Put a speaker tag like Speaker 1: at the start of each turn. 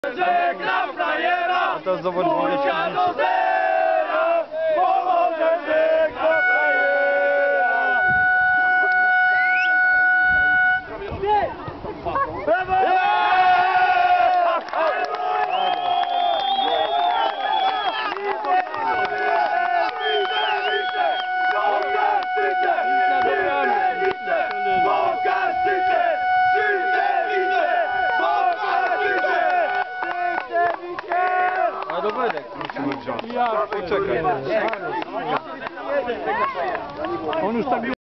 Speaker 1: Żegnam frajera,
Speaker 2: A to zobacz,
Speaker 1: Polska do zera, pomoże żegnam frajera. Brawo!
Speaker 2: A rowerek musimy wziąć. Czekaj. On już tak